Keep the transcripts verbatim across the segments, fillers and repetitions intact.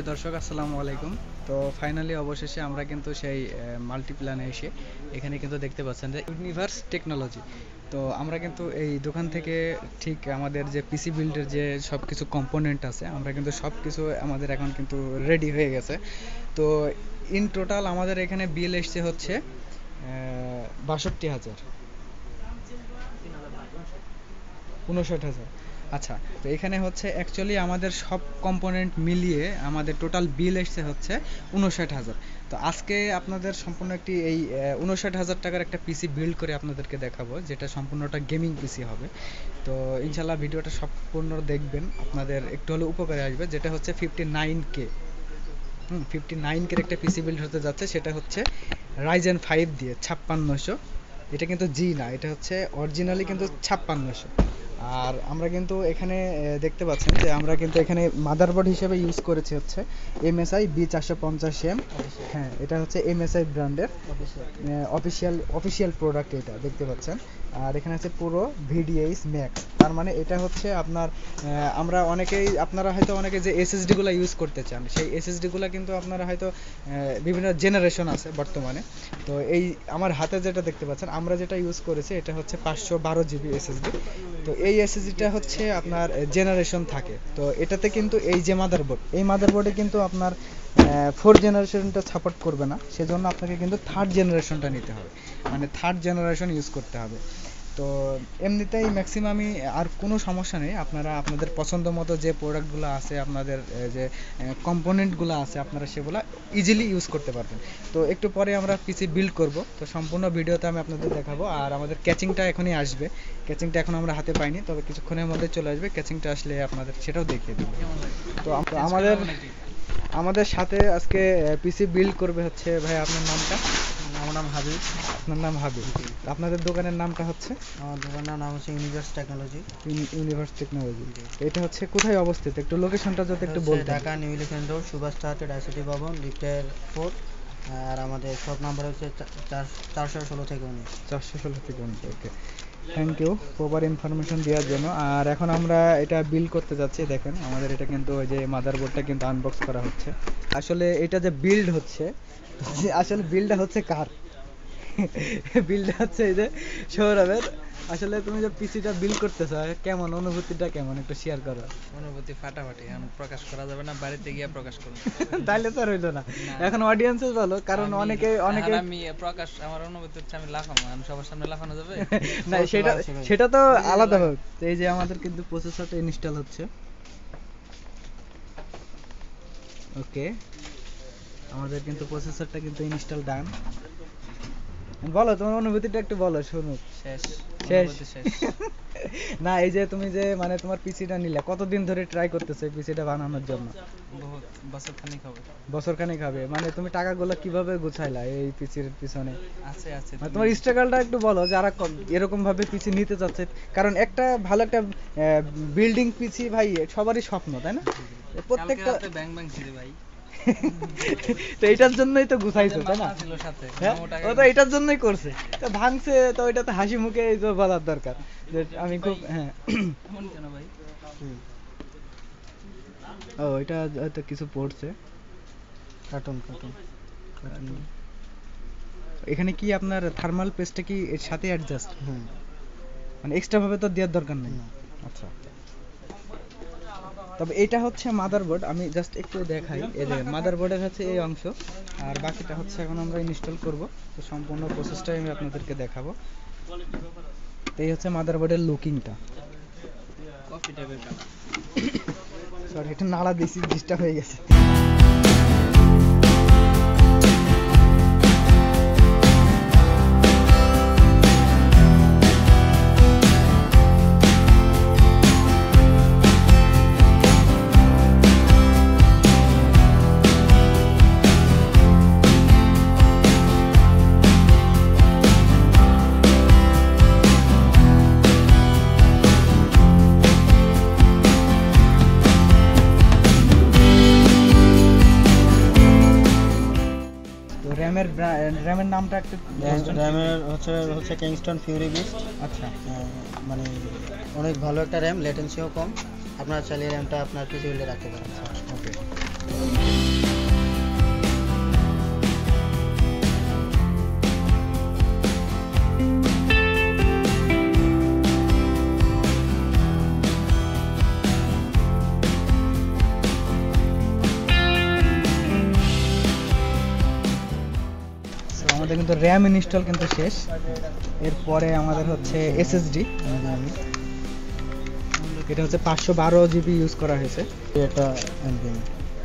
দর্শক আসসালামু আলাইকুম। তো ফাইনালি অবশেষে আমরা কিন্তু সেই মাল্টিপ্ল্যানে এসে এখানে কিন্তু দেখতে পাচ্ছেন যে ইউনিভার্স টেকনোলজি। তো আমরা কিন্তু এই দোকান থেকে ঠিক আমাদের যে পিসি বিল্ডের যে সব কিছু কম্পোনেন্ট আছে আমরা কিন্তু সব কিছু আমাদের এখন কিন্তু রেডি হয়ে গেছে। তো ইন টোটাল আমাদের এখানে বিল এসছে হচ্ছে বাষট্টি হাজার উনষাট হাজার। আচ্ছা, তো এখানে হচ্ছে অ্যাকচুয়ালি আমাদের সব কম্পোনেন্ট মিলিয়ে আমাদের টোটাল বিল এসছে হচ্ছে উনষাট হাজার। তো আজকে আপনাদের সম্পূর্ণ একটি এই উনষাট হাজার টাকার একটা পিসি বিল্ড করে আপনাদেরকে দেখাবো, যেটা সম্পূর্ণটা গেমিং পিসি হবে। তো ইনশাল্লাহ ভিডিওটা সম্পূর্ণ দেখবেন, আপনাদের একটু হলেও উপকারে আসবে। যেটা হচ্ছে fifty nine K hmm fifty nine কের একটা পিসি বিল্ড হতে যাচ্ছে। সেটা হচ্ছে রাইজেন ফাইভ দিয়ে ছাপ্পান্নশো। এটা কিন্তু জি না, এটা হচ্ছে অরিজিনালি কিন্তু ছাপ্পান্নশো। আর আমরা কিন্তু এখানে দেখতে পাচ্ছেন যে আমরা কিন্তু এখানে মাদারবোর্ড হিসেবে ইউজ করেছি হচ্ছে এমএসআই বি চারশো পঞ্চাশ এম। হ্যাঁ, এটা হচ্ছে এমএসআই ব্র্যান্ডের অফিসিয়াল অফিসিয়াল প্রোডাক্ট, এটা দেখতে পাচ্ছেন। আর এখানে আছে পুরো ভিডিএইচ ম্যাক্স। তার মানে এটা হচ্ছে আপনার আমরা অনেকেই আপনারা হয়তো অনেকে যে এসএসডিগুলো ইউজ করতে চান, সেই এসএসডিগুলো কিন্তু আপনারা হয়তো বিভিন্ন জেনারেশন আছে বর্তমানে। তো এই আমার হাতে যেটা দেখতে পাচ্ছেন আমরা যেটা ইউজ করেছি এটা হচ্ছে পাঁচশো বারো জিবি এসএসডি। তো এই এসএসডিটা হচ্ছে আপনার জেনারেশন থাকে। তো এটাতে কিন্তু এই যে মাদারবোর্ড, এই মাদারবোর্ডে কিন্তু আপনার ফোর জেনারেশনটা সাপোর্ট করবে না, সেজন্য আপনাকে কিন্তু থার্ড জেনারেশনটা নিতে হবে, মানে থার্ড জেনারেশন ইউজ করতে হবে। তো এমনিতেই ম্যাক্সিমামই আর কোনো সমস্যা নেই, আপনারা আপনাদের পছন্দ মতো যে প্রোডাক্টগুলো আছে, আপনাদের যে কম্পোনেন্টগুলো আছে আপনারা সেগুলো ইজিলি ইউজ করতে পারবেন। তো একটু পরে আমরা পিসি বিল্ড করব, তো সম্পূর্ণ ভিডিওতে আমি আপনাদের দেখাবো। আর আমাদের ক্যাচিংটা এখনই আসবে, ক্যাচিংটা এখন আমরা হাতে পাইনি, তবে কিছুক্ষণের মধ্যে চলে আসবে। ক্যাচিংটা আসলে আপনাদের সেটাও দেখিয়ে দেবো। তো আমাদের আমাদের সাথে আজকে পিসি বিল্ড করবে হচ্ছে ভাই, আপনার নামটা? আমার নাম হাবিব। আপনার নাম হাবিব। আপনাদের দোকানের নামটা হচ্ছে? আমার দোকানের নাম হচ্ছে ইউনিভার্স টেকনোলজি। Universe technology. এটা হচ্ছে কোথায় অবস্থিত, একটু লোকেশনটা যদি একটু বলতেন। Dhaka New Elephant Road, Subhash ডাইসিটি ভবন, লিফটের ফোর। আর আমাদের শপ নাম্বার হচ্ছে চারশো ষোলো থেকে উনিশ। চারশো ষোলো থেকে উনিশ। Okay, thank you proper information দেওয়ার জন্য। আর এখন আমরা এটা বিল্ড করতে যাচ্ছি। দেখেন আমাদের এটা কিন্তু ওই যে মাদারবোর্ডটা কিন্তু আনবক্স করা হচ্ছে। আসলে এটা যে বিল্ড হচ্ছে, আসলে বিল্ডটা হচ্ছে কার? বিল্ডটা হচ্ছে এই যে সৌরভের। আসলে তুমি যে পিসিটা বিল্ড করতেছ, কেমন অনুভূতিটা, কেমন একটু শেয়ার করো। অনুভূতি ফাটাফাটি, এখন প্রকাশ করা যাবে না, বাড়িতে গিয়ে প্রকাশ করব। তাইলে তো আর হইলো না, এখন অডিয়েন্সে বলো, কারণ অনেকে অনেকে আমি প্রকাশ আমার অনুভূতি হচ্ছে আমি লাফাবো, আমি সবার সামনে লাফানো যাবে না, সেটা সেটা তো আলাদা হোক। এই যে আমাদের কিন্তু প্রসেসরটা ইনস্টল হচ্ছে। ওকে, আমাদের কিন্তু প্রসেসরটা কিন্তু ইনস্টল ডান। বলো তোমার অনুভূতিটা একটু বলো, শুনুক। শেষ শেষ না, এই যে তুমি যে মানে তোমার পিসিটা নিলে, কতদিন ধরে ট্রাই করতেছো এই পিসিটা বানানোর জন্য? বহুত বছর খানিক হবে। বছর খানিক হবে। মানে তুমি টাকাগুলো কিভাবে গুছাইলা এই পিসির পিছনে? আছে আছে মানে তোমার স্ট্রাগলটা একটু বলো, যারা এরকম ভাবে পিসি নিতে চাচ্ছে। কারণ একটা ভালো একটা বিল্ডিং পিসি ভাই সবারই স্বপ্ন, তাই না? প্রত্যেকটা ব্যাং ব্যাং ছিল ভাই। তো এটার জন্যই তো গুছাইছো, তাই না? ও তো এটার জন্যই করছে, তো ভাঙছে তো ওইটা তো হাসি মুখে এই তো বলার দরকার যে আমি খুব হ্যাঁ। ও এটা হয়তো কিছু পড়ছে, কার্টুন কার্টুন কার্টুন। এখানে কি আপনার থার্মাল পেস্টটা কি এর সাথে অ্যাডজাস্ট? হুম, মানে এক্সট্রা ভাবে তো দেওয়ার দরকার নেই। আচ্ছা, তবে এটা হচ্ছে মাদারবোর্ড। আমি জাস্ট একটু দেখাই, এই যে মাদারবোর্ডের হচ্ছে এই অংশ, আর বাকিটা হচ্ছে এখন আমরা ইনস্টল করব। তো সম্পূর্ণ প্রসেসটাই আমি আপনাদেরকে দেখাবো। তো এই হচ্ছে মাদারবোর্ডের লুকিংটা। কফি টাইপের কালার। সরি, এটা নাড়া দিছি, ডিস্টার্ব হয়ে গেছে। র্যামের র্যামের নামটা একটু? র্যামের হচ্ছে হচ্ছে কিংস্টন ফিউরি বিস্ট। আচ্ছা, মানে অনেক ভালো একটা র্যাম, লেটেন্সিও কম। আপনারা চাইলে র্যামটা আপনার পিসি বিল্ডে রাখতে পারেন। ওকে। কিন্তু র্যাম ইনস্টল কিন্তু শেষ। এরপরে আমাদের হচ্ছে এসএসডি, এটা হচ্ছে পাঁচশো বারো জিবি ইউজ করা হয়েছে। এটা এনভিএমই।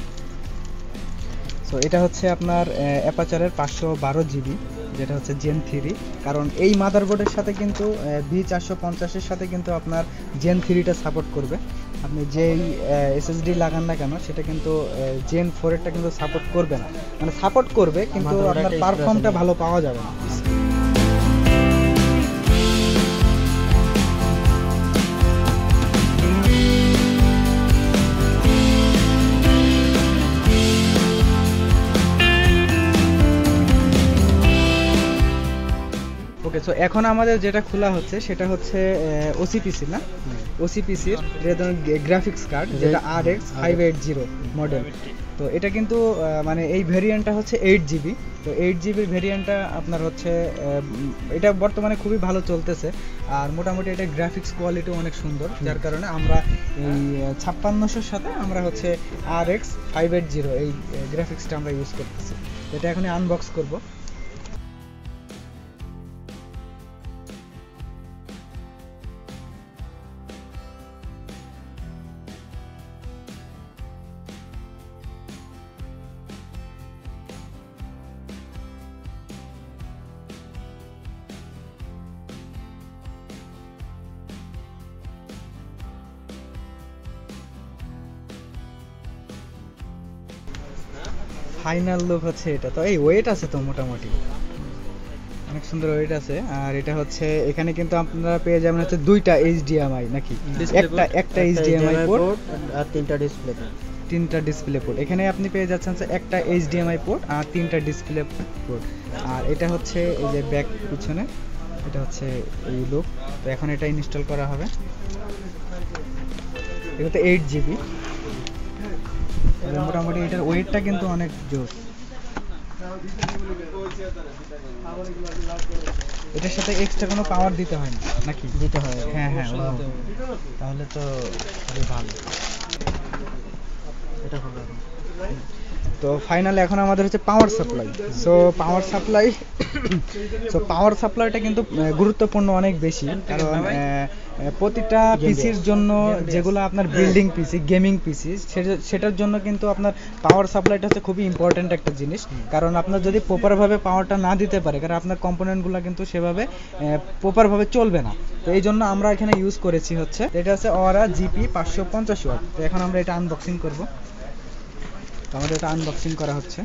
সো এটা হচ্ছে আপনার অ্যাপাচারের পাঁচশো বারো জিবি, যেটা হচ্ছে জেন থ্রি। কারণ এই মাদারবোর্ডের সাথে কিন্তু বি চারশো পঞ্চাশের সাথে কিন্তু আপনার জেন থ্রিটা সাপোর্ট করবে। আপনি যেই এসএসডি লাগান না কেন সেটা কিন্তু জেন ফোরেরটা কিন্তু সাপোর্ট করবে না, মানে সাপোর্ট করবে কিন্তু আপনার পারফর্মটা ভালো পাওয়া যাবে না। ওকে, সো এখন আমাদের যেটা খোলা হচ্ছে সেটা হচ্ছে ওসিপিসি না, ওসিপিসির গ্রাফিক্স কার্ড, যেটা R X five eight zero model. তো এটা কিন্তু মানে এই ভেরিয়েন্টটা হচ্ছে এইট জিবি। তো এইট জিবির ভেরিয়েন্টটা আপনার হচ্ছে এটা বর্তমানে খুবই ভালো চলতেছে, আর মোটামুটি এটা গ্রাফিক্স কোয়ালিটি অনেক সুন্দর, যার কারণে আমরা এই ছাপ্পান্নশোর সাথে আমরা হচ্ছে R X five eight zero এই গ্রাফিক্সটা আমরা ইউজ করতেছি। এটা এখন আনবক্স করব। ফাইনাল লুক হচ্ছে এটা। তো এই ওয়েট আছে তো মোটামুটি অনেক সুন্দর ওয়েট আছে। আর এটা হচ্ছে এখানে কিন্তু আপনারা পেয়ে যাবেন হচ্ছে দুইটা এইচডিএমআই নাকি একটা একটা এইচডিএমআই পোর্ট আর তিনটা ডিসপ্লে পোর্ট তিনটা ডিসপ্লে পোর্ট। এখানে আপনি পেয়ে যাচ্ছেন একটা এইচডিএমআই পোর্ট আর তিনটা ডিসপ্লে পোর্ট। আর এটা হচ্ছে এই যে ব্যাক পিছনে, এটা হচ্ছে এই লুক। তো এখন এটা ইনস্টল করা হবে। এটা তো এইট জিবি, মোটামুটি এটার ওয়েটটা কিন্তু অনেক জোর। এটার সাথে এক্সট্রা কোনো পাওয়ার দিতে হয় না নাকি? দিতে হয়। হ্যাঁ হ্যাঁ, তাহলে তো খুবই ভালো। এটা হলো তো ফাইনালি এখন আমাদের হচ্ছে power supply. So power supply so power সাপ্লাইটা কিন্তু গুরুত্বপূর্ণ অনেক বেশি, কারণ প্রতিটা পিসির জন্য, যেগুলো আপনার বিল্ডিং পিসি, গেমিং পিসি, সেটার জন্য কিন্তু আপনার পাওয়ার সাপ্লাইটা হচ্ছে খুবই ইম্পর্ট্যান্ট একটা জিনিস। কারণ আপনার যদি প্রপারভাবে পাওয়ারটা না দিতে পারে, কারণ আপনার কম্পোনেন্টগুলো কিন্তু সেভাবে প্রপারভাবে চলবে না। তো এই জন্য আমরা এখানে ইউজ করেছি হচ্ছে এটা হচ্ছে অরা জিপি পাঁচশো পঞ্চাশ ওয়াট। তো এখন আমরা এটা আনবক্সিং করব। তো আমাদের এটা আনবক্সিং করা হচ্ছে।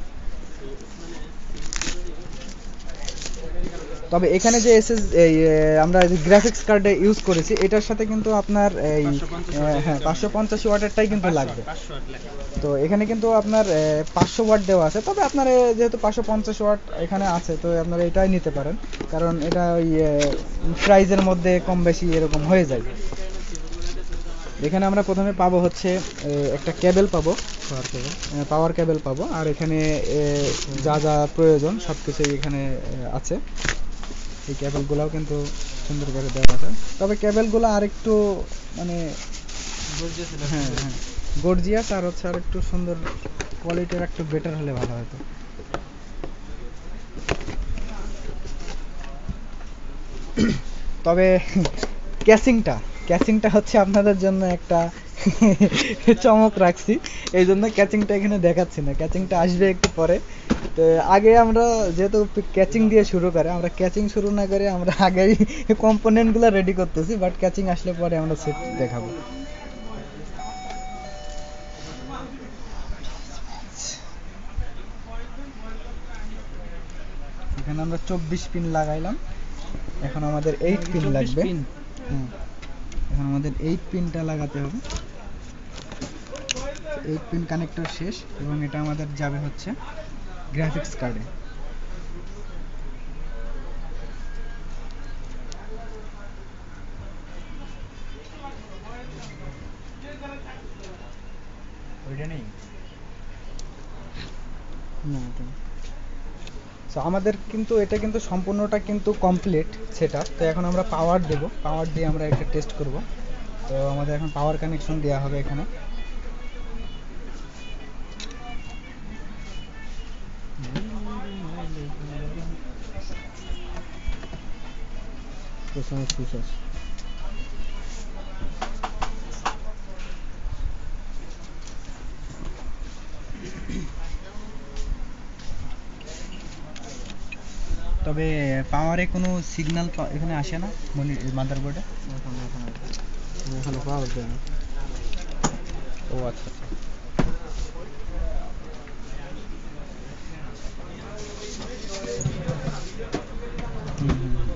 তবে এখানে যে এসএস এই আমরা গ্রাফিক্স কার্ডে ইউজ করেছি, এটার সাথে কিন্তু আপনার এই হ্যাঁ পাঁচশো পঞ্চাশ ওয়াটেরটাই কিন্তু লাগবে। তো এখানে কিন্তু আপনার পাঁচশো ওয়াট দেওয়া আছে, তবে আপনার যেহেতু পাঁচশো পঞ্চাশ ওয়াট এখানে আছে, তো আপনারা এটাই নিতে পারেন, কারণ এটা ওই প্রাইজের মধ্যে কম বেশি এরকম হয়ে যায়। এখানে আমরা প্রথমে পাবো হচ্ছে একটা কেবল পাবো, পাওয়ার কেবল পাওয়ার কেবল পাবো। আর এখানে যা যা প্রয়োজন সব কিছুই এখানে আছে। এই কেবলগুলোও কিন্তু সুন্দর করে দেওয়া আছে, তবে কেবলগুলো আর একটু মানে হ্যাঁ হ্যাঁ গর্জিয়াস, আর হচ্ছে আর একটু সুন্দর কোয়ালিটির একটু বেটার হলে ভালো হতো। তবে ক্যাসিংটা ক্যাচিংটা হচ্ছে আপনাদের জন্য একটা চমক রাখছি, এই জন্য ক্যাচিংটা এখানে দেখাচ্ছি না, ক্যাচিংটা আসবে একটু পরে। তো আগে আমরা যেহেতু ক্যাচিং দিয়ে শুরু করে, আমরা ক্যাচিং শুরু না করে আমরা আগেই কম্পোনেন্টগুলো রেডি করতেছি, বাট ক্যাচিং আসলে পরে আমরা সেট দেখাবো। এখানে আমরা চব্বিশ পিন লাগাইলাম, এখন আমাদের এইট পিন লাগবে। হুম, এখন আমাদের এইট পিনটা লাগাতে হবে। এইট পিন কানেক্টর শেষ, এবং এটা আমাদের যাবে হচ্ছে গ্রাফিক্স কার্ডে। ওইটা নেই না। সো আমাদের কিন্তু এটা কিন্তু সম্পূর্ণটা কিন্তু কমপ্লিট সেটআপ। তো এখন আমরা পাওয়ার দেব, পাওয়ার দিয়ে আমরা একটা টেস্ট করব। তো আমাদের এখন পাওয়ার কানেকশন দেওয়া হবে এখানে। পেছনে সুইচ আছে। তবে পাওয়ারে কোনো সিগন্যাল এখানে আসে না মাদারবোর্ডে? এখন এখন এখনো পাওয়ার দেয়নি। ও আচ্ছা আচ্ছা। হুম হুম হুম।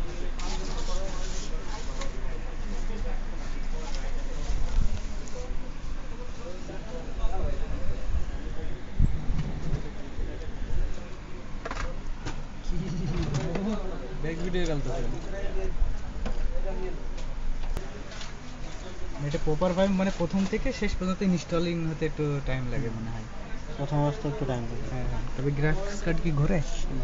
ব্যাক ভিডিও গেলতেছে এটা প্রপার ভাবে মানে প্রথম থেকে শেষ পর্যন্ত ইনস্টলিং হতে একটু টাইম লাগে মনে হয়। প্রথম অবস্থায় একটু টাইম লাগে। হ্যাঁ হ্যাঁ। তবে গ্রাফিক্স কার্ড কি ঘোরে?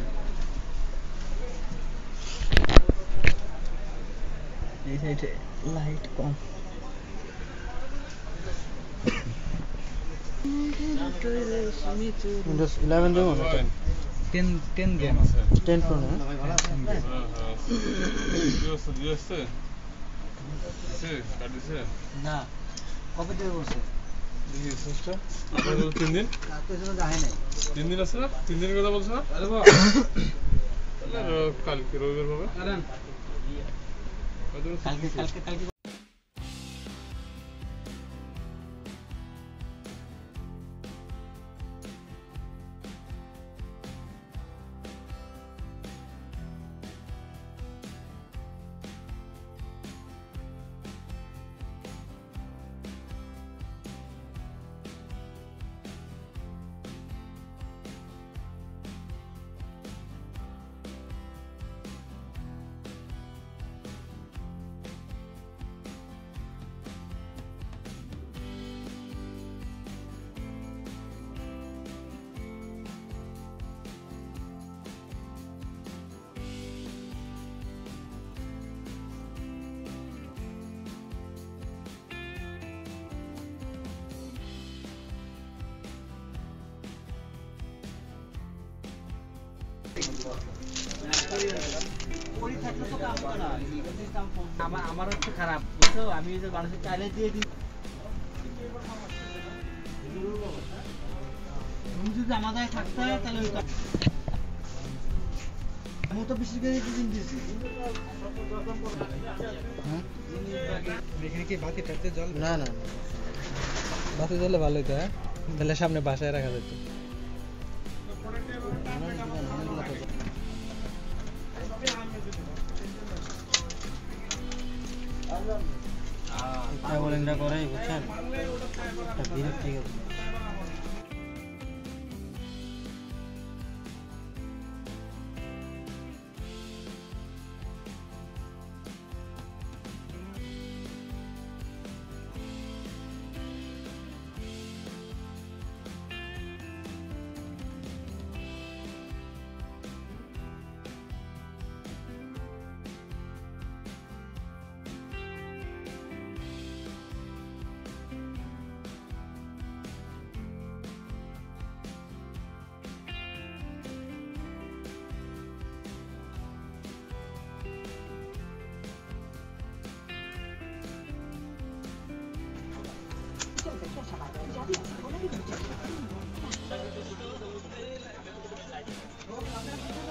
এই সাইডে লাইট কম। উইন্ডোজ ইলেভেন দেবো না টেন? টেন টেন গেম আছে। টেন প্রো না? না কবে দেবে বলছে? তিন দিন কালকে জন্য যায় নাই। তিন দিন আছে না? তিন দিনের কথা বলছো না? কালকে রবিবার হবে। কালকে কালকে কালকে আমার আমার হচ্ছে খারাপ বুঝছো, আমি যে মানুষের চাইলে দিয়ে দিই তুমি যদি আমাদের থাকতে হয় তাহলে ওই আমি তো বিশেষ করে দিন দিয়েছি। হ্যাঁ এখানে কি বাতি টাতে জল? না না বাতি জ্বললে ভালো হতো। হ্যাঁ তাহলে সামনে বাসায় রাখা যেত। ট্রাভেলিংটা করে বুঝছেন, একটা বিরক্তি গেছে।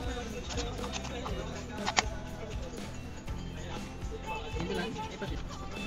এই